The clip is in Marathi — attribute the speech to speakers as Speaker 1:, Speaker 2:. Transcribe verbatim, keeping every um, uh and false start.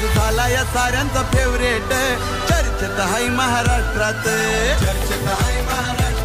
Speaker 1: राजू झाला या साऱ्यांचा फेवरेट चर्चेत हाय महाराष्ट्रात चर्चेत हाय महाराष्ट्रात